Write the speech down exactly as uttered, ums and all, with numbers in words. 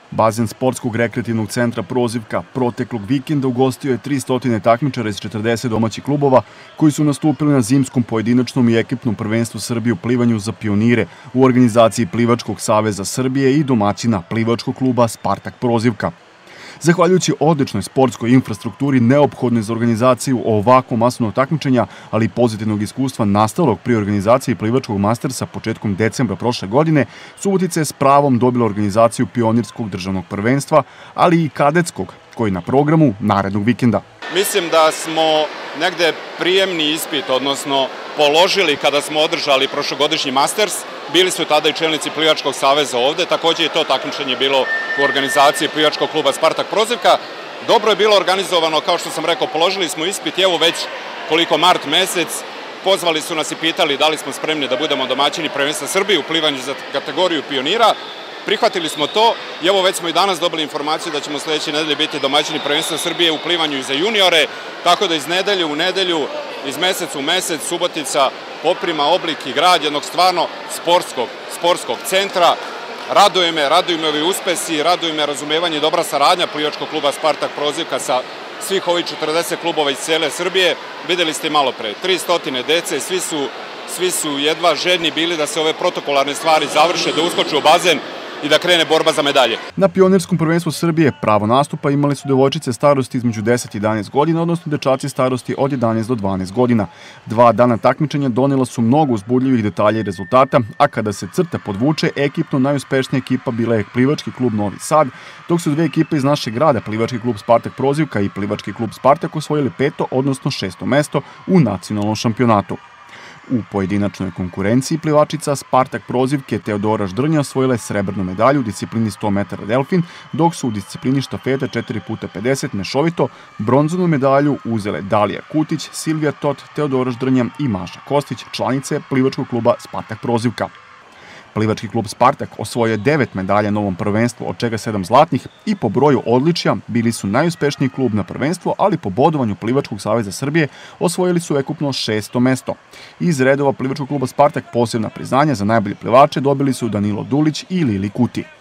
Bazen sportskog rekreativnog centra Prozivka proteklog vikenda ugostio je tristo takmičara iz četrdeset domaćih klubova koji su nastupili na zimskom pojedinačnom i ekipnom prvenstvu Srbije u plivanju za pionire u organizaciji Plivačkog saveza Srbije i domaćina plivačkog kluba Spartak Prozivka. Zahvaljujući odličnoj sportskoj infrastrukturi neophodnoj za organizaciju ovakvog masovnog takmičenja, ali i pozitivnog iskustva nastalog pri organizaciji Plivačkog mastersa početkom decembra prošle godine, Subotica je s pravom dobila organizaciju pionirskog državnog prvenstva, ali i kadetskog, koji je na programu narednog vikenda. Mislim da smo negde prijemni ispit, odnosno položili kada smo održali prošlogodišnji Masters. Bili su tada i čelnici Plivačkog saveza ovde, takođe je to takmičenje bilo u organizaciji Plivačkog kluba Spartak Prozivka. Dobro je bilo organizovano, kao što sam rekao, položili smo ispit i evo već koliko mart mesec, pozvali su nas i pitali da li smo spremni da budemo domaćini prvenstva Srbije u plivanju za kategoriju pionira. Prihvatili smo to i evo već smo i danas dobili informaciju da ćemo sledeće nedelje biti domaćini prvenstva Srbije u plivanju i za juniore, tako da iz nedelje u nedelju, iz meseca u mesec Subotica poprima oblik i grad jednog stvarno sportskog, sportskog centra. Raduje me, raduju me ovi uspesi, raduje me razumevanje i dobra saradnja Plivačkog kluba Spartak Prozivka sa svih ovih četrdeset klubova iz cele Srbije. Videli ste malo pre, tristo dece, svi su, svi su jedva željni bili da se ove protokolarne stvari završe, da uskoče u bazen i da krene borba za medalje. Na pionirskom prvenstvu Srbije pravo nastupa imali su devojčice starosti između deset i jedanaest godina, odnosno dečaci starosti od jedanaest do dvanaest godina. Dva dana takmičenja donela su mnogo uzbudljivih detalja i rezultata, a kada se crta podvuče, ekipno najuspešnija ekipa bila je Plivački klub Novi Sad, dok su dve ekipe iz našeg grada, Plivački klub Spartak Prozivka i Plivački klub Spartak, osvojili peto, odnosno šesto mesto u nacionalnom šampionatu. U pojedinačnoj konkurenciji plivačica Spartak Prozivke Teodora Ždrnja osvojila je srebrnu medalju u disciplini sto metara delfin, dok su u disciplini štafete četiri puta pedeset mešovito bronzanu medalju uzele Dalija Kutić, Silvija Tot, Teodora Ždrnja i Maša Kostić, članice Plivačkog kluba Spartak Prozivka. Plivački klub Spartak osvojio je devet medalja na ovom prvenstvu, od čega sedam zlatnih, i po broju odličja bili su najuspešniji klub na prvenstvu, ali po bodovanju Plivačkog saveza Srbije osvojili su ekupno šesto mesto. Iz redova Plivačkog kluba Spartak posebna priznanja za najbolje plivače dobili su Danilo Dulić i Lili Kuti.